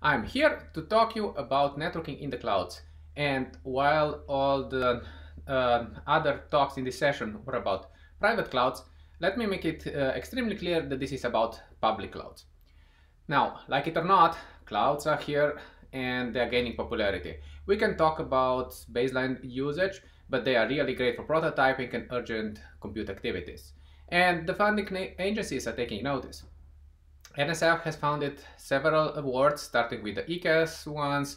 I'm here to talk you about networking in the clouds. And while all the other talks in this session were about private clouds, let me make it extremely clear that this is about public clouds. Now, like it or not, clouds are here and they're gaining popularity. We can talk about baseline usage, but they are really great for prototyping and urgent compute activities. And the funding agencies are taking notice. NSF has founded several awards, starting with the ECAS ones.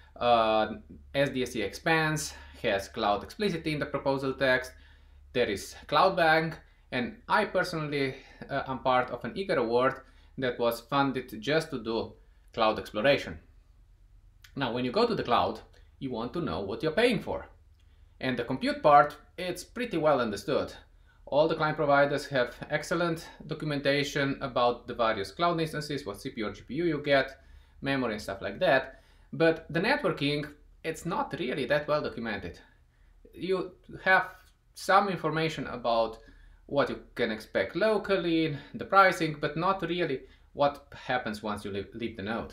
SDSC Expanse has Cloud explicitly in the proposal text. There is CloudBank, and I personally am part of an EAGER award that was funded just to do cloud exploration. Now, when you go to the cloud, you want to know what you're paying for. And the compute part, it's pretty well understood. All the client providers have excellent documentation about the various cloud instances, what CPU or GPU you get, memory and stuff like that. But the networking, it's not really that well documented. You have some information about what you can expect locally, the pricing, but not really what happens once you leave the node.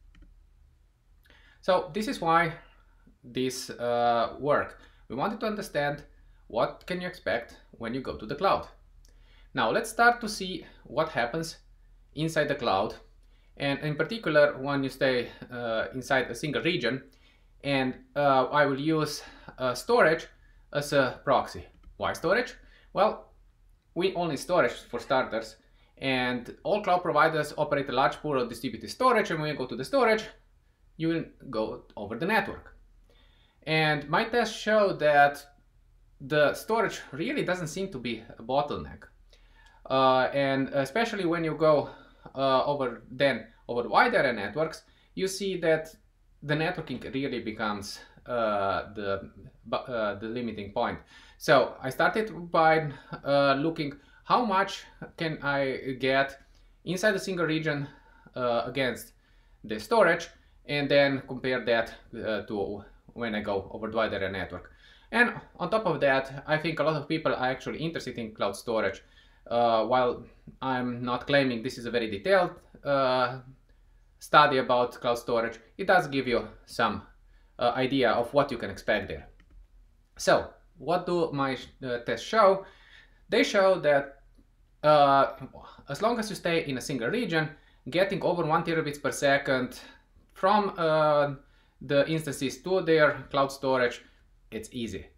So this is why this work. We wanted to understand what can you expect when you go to the cloud. Now let's start to see what happens inside the cloud, and in particular when you stay inside a single region. And I will use storage as a proxy. Why storage? Well, we only storage for starters, and all cloud providers operate a large pool of distributed storage, and when you go to the storage, you will go over the network. And my tests show that the storage really doesn't seem to be a bottleneck. And especially when you go over wide area networks, you see that the networking really becomes the limiting point. So I started by looking how much can I get inside a single region against the storage, and then compare that to when I go over the wide area network. And on top of that, I think a lot of people are actually interested in cloud storage. While I'm not claiming this is a very detailed study about cloud storage, it does give you some idea of what you can expect there. So, what do my tests show? They show that as long as you stay in a single region, getting over 1 terabits per second from the instances to their cloud storage, it's easy.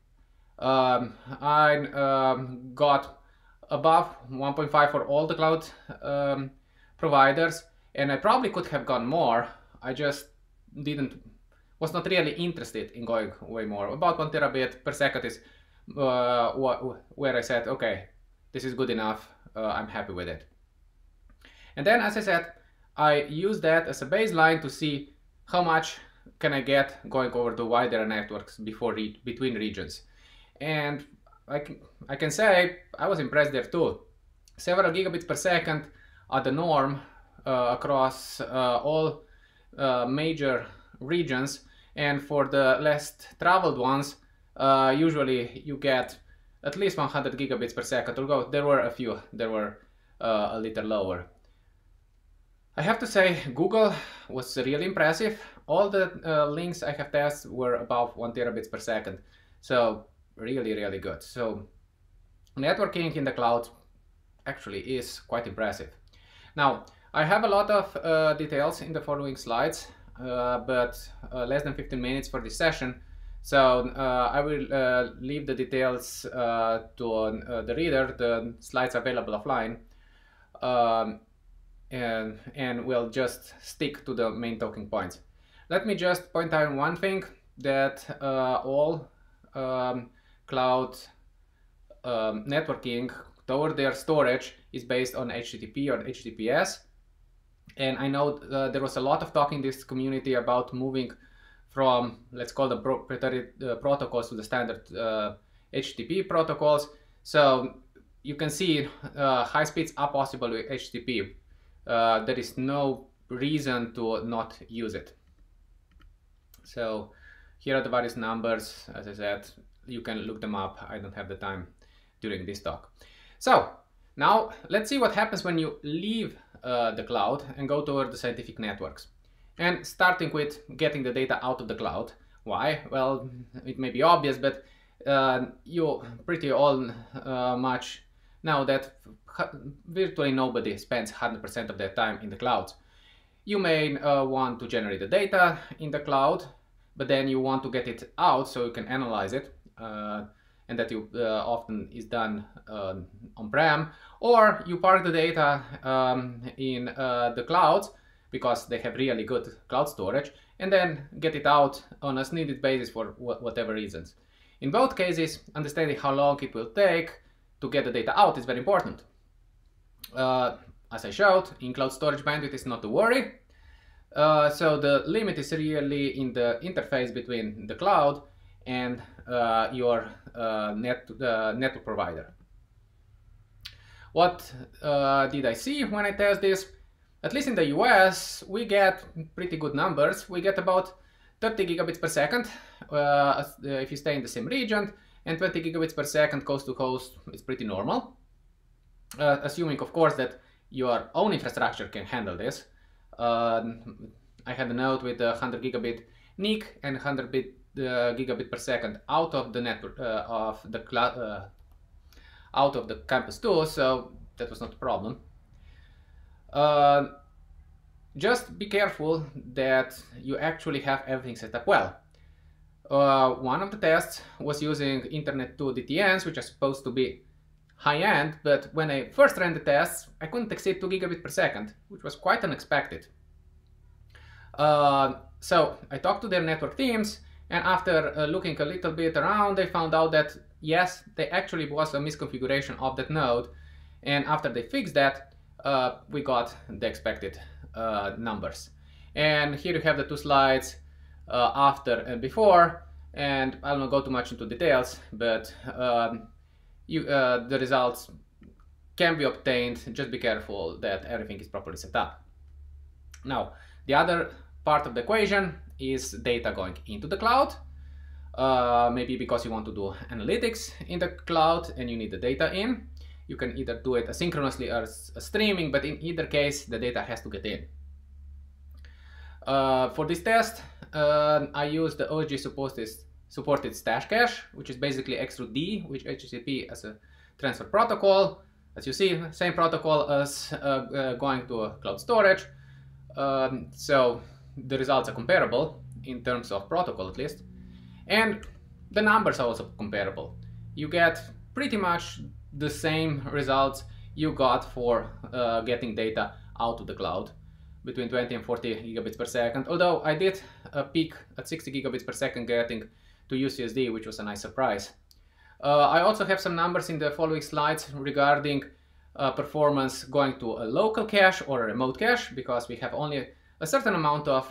I got above 1.5 for all the cloud providers, and I probably could have gone more. I just was not really interested in going way more. About 1 terabit per second is where I said, okay, this is good enough, I'm happy with it. And then, as I said, I use that as a baseline to see how much can I get going over the wider networks between regions. And I can say I was impressed there too. Several gigabits per second are the norm across all major regions, and for the less traveled ones, usually you get at least 100 gigabits per second, although there were a few that were a little lower. I have to say, Google was really impressive. All the links I have tested were above 1 terabits per second. So really, really good. So networking in the cloud actually is quite impressive. Now, I have a lot of details in the following slides, but less than 15 minutes for this session. So I will leave the details to the reader. The slides are available offline. And we'll just stick to the main talking points. Let me just point out one thing, that all cloud networking toward their storage is based on HTTP or HTTPS. And I know there was a lot of talk in this community about moving from, let's call them proprietary protocols to the standard HTTP protocols. So you can see high speeds are possible with HTTP. There is no reason to not use it. So here are the various numbers. As I said, you can look them up. I don't have the time during this talk. So now let's see what happens when you leave the cloud and go toward the scientific networks. and starting with getting the data out of the cloud. Why? Well, it may be obvious, but you pretty all much know that virtually nobody spends 100% of their time in the cloud. You may want to generate the data in the cloud, but then you want to get it out so you can analyze it, and that often is done on-prem, or you park the data in the cloud because they have really good cloud storage, and then get it out on a needed basis for whatever reasons. In both cases, understanding how long it will take to get the data out is very important. As I showed, in cloud storage bandwidth is not to worry. So the limit is really in the interface between the cloud and your network provider. What did I see when I test this? At least in the US, we get pretty good numbers. We get about 30 gigabits per second if you stay in the same region, and 20 gigabits per second coast to coast is pretty normal. Assuming, of course, that your own infrastructure can handle this. I had a node with a 100 gigabit NIC and 100 gigabit per second out of the network of the cloud, out of the campus too, so that was not a problem. Just be careful that you actually have everything set up well. One of the tests was using Internet 2 DTNs, which are supposed to be high-end, but when I first ran the tests, I couldn't exceed 2 gigabit per second, which was quite unexpected. So I talked to their network teams, and after looking a little bit around, they found out that yes, there actually was a misconfiguration of that node, and after they fixed that, we got the expected numbers. And here you have the two slides after and before, and I'll not go too much into details, but the results can be obtained. Just be careful that everything is properly set up. Now, the other part of the equation is data going into the cloud. Maybe because you want to do analytics in the cloud and you need the data in. You can either do it asynchronously or streaming, but in either case, the data has to get in. For this test, I used the OSG supported stash cache, which is basically XrootD, which HTTP as a transfer protocol. As you see, same protocol as going to a cloud storage. So the results are comparable in terms of protocol, at least. And the numbers are also comparable. You get pretty much the same results you got for getting data out of the cloud, between 20 and 40 gigabits per second. Although I did peak at 60 gigabits per second getting to UCSD, which was a nice surprise. I also have some numbers in the following slides regarding performance going to a local cache or a remote cache, because we have only a certain amount of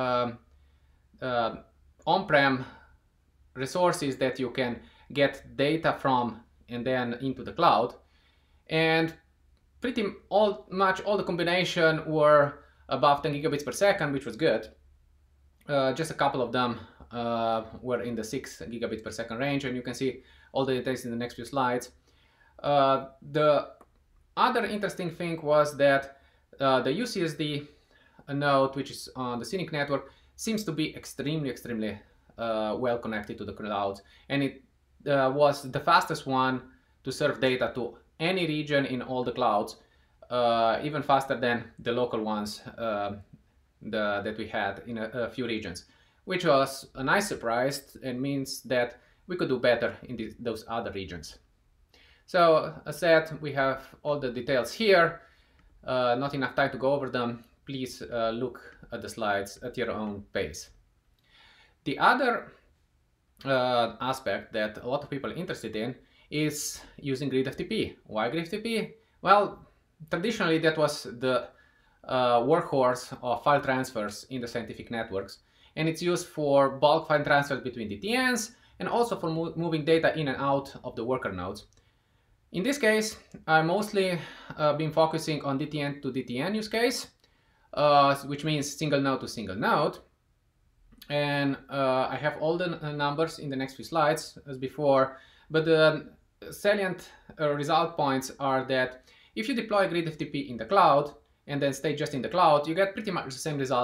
on-prem resources that you can get data from and then into the cloud. And pretty much all the combination were above 10 gigabits per second, which was good. Just a couple of them were in the 6 gigabits per second range, and you can see all the details in the next few slides. The other interesting thing was that the UCSD node, which is on the Scenic network, seems to be extremely well connected to the cloud, and it was the fastest one to serve data to any region in all the clouds, even faster than the local ones that we had in a few regions, which was a nice surprise and means that we could do better in those other regions. So as said, we have all the details here. Not enough time to go over them. Please look at the slides at your own pace. The other aspect that a lot of people are interested in is using GridFTP. Why GridFTP? Well, traditionally that was the workhorse of file transfers in the scientific networks, and it's used for bulk file transfers between DTNs and also for moving data in and out of the worker nodes. In this case, I mostly been focusing on DTN to DTN use case, which means single node to single node. And I have all the numbers in the next few slides as before, but the salient result points are that if you deploy GridFTP in the cloud and then stay just in the cloud, you get pretty much the same results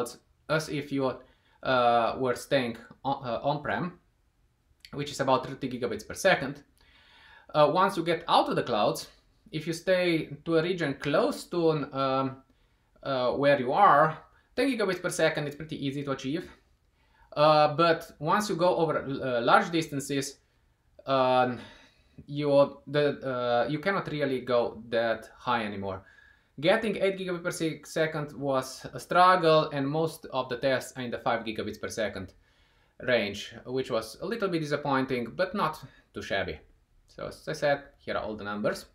as if you were staying on-prem, which is about 30 gigabits per second. Once you get out of the clouds, if you stay to a region close to where you are, 10 gigabits per second is pretty easy to achieve. But once you go over large distances, you cannot really go that high anymore. Getting 8 gigabits per second was a struggle, and most of the tests are in the 5 gigabits per second range, which was a little bit disappointing, but not too shabby. So as I said, here are all the numbers.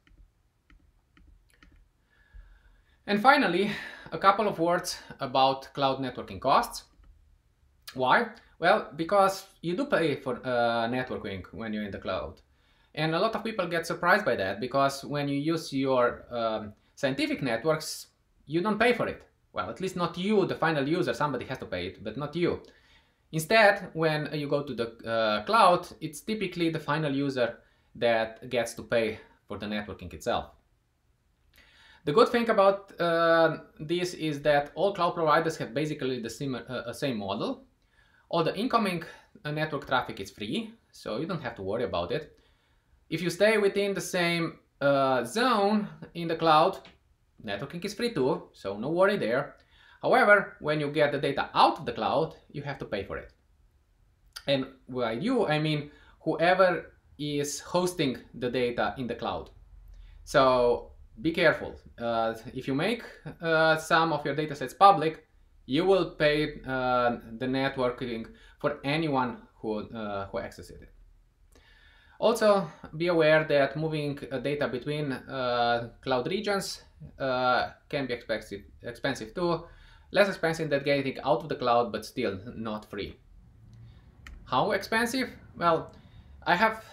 And finally, a couple of words about cloud networking costs. Why? Well, because you do pay for networking when you're in the cloud. And a lot of people get surprised by that, because when you use your scientific networks, you don't pay for it. Well, at least not you, the final user. Somebody has to pay it, but not you. Instead, when you go to the cloud, it's typically the final user that gets to pay for the networking itself. The good thing about this is that all cloud providers have basically the same model. All the incoming network traffic is free, so you don't have to worry about it. If you stay within the same zone in the cloud, networking is free too, so no worry there. However, when you get the data out of the cloud, you have to pay for it. And by you, I mean whoever is hosting the data in the cloud. So be careful. If you make some of your datasets public, you will pay the networking for anyone who accesses it. Also, be aware that moving data between cloud regions can be expensive too. Less expensive than getting out of the cloud, but still not free. How expensive? Well, I have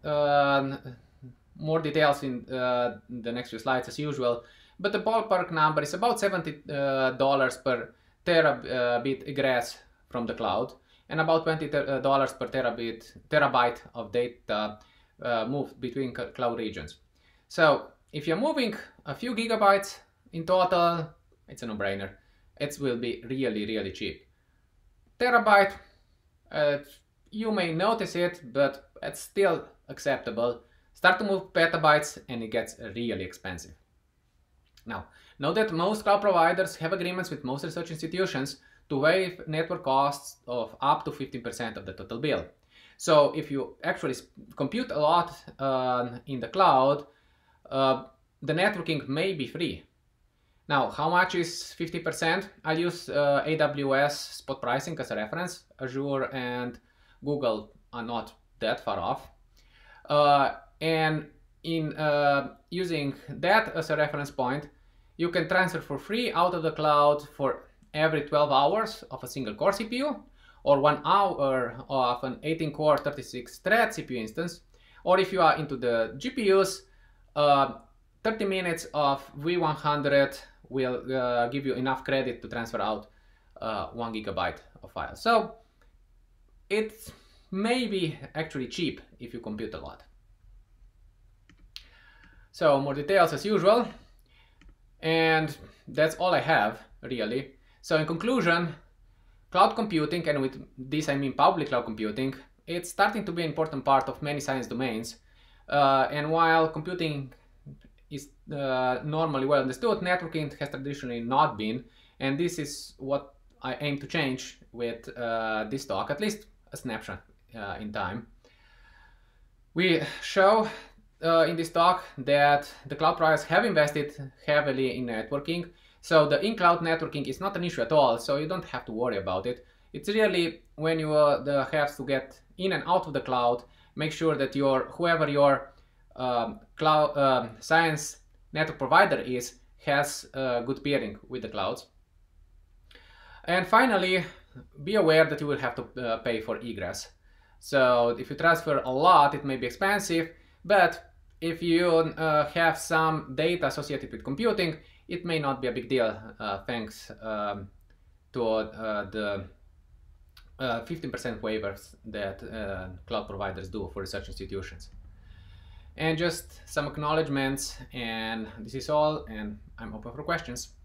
more details in the next few slides as usual, but the ballpark number is about $70 per terabit egress from the cloud, and about $20 per terabyte of data moved between cloud regions. So if you're moving a few gigabytes in total, it's a no-brainer. It will be really, really cheap. Terabyte, you may notice it, but it's still acceptable. Start to move petabytes and it gets really expensive. Now, know that most cloud providers have agreements with most research institutions to waive network costs of up to 15% of the total bill. So if you actually compute a lot in the cloud, the networking may be free. Now, how much is 50%? I'll use AWS spot pricing as a reference. Azure and Google are not that far off. And in using that as a reference point, you can transfer for free out of the cloud for every 12 hours of a single core CPU, or 1 hour of an 18-core 36-thread CPU instance, or if you are into the GPUs, 30 minutes of V100 will give you enough credit to transfer out 1 gigabyte of files. So it may be actually cheap if you compute a lot. So more details as usual, and that's all I have really. So in conclusion, cloud computing, and with this I mean public cloud computing, it's starting to be an important part of many science domains. And while computing is normally well understood, networking has traditionally not been, and this is what I aim to change with this talk, at least a snapshot in time. We show in this talk that the cloud providers have invested heavily in networking, so the in-cloud networking is not an issue at all, so you don't have to worry about it. It's really when you have to get in and out of the cloud, make sure that whoever your cloud science network provider is has good peering with the clouds. And finally, be aware that you will have to pay for egress. So if you transfer a lot, it may be expensive, but if you have some data associated with computing, it may not be a big deal thanks to the 15% waivers that cloud providers do for research institutions. And just some acknowledgements, and this is all, and I'm open for questions.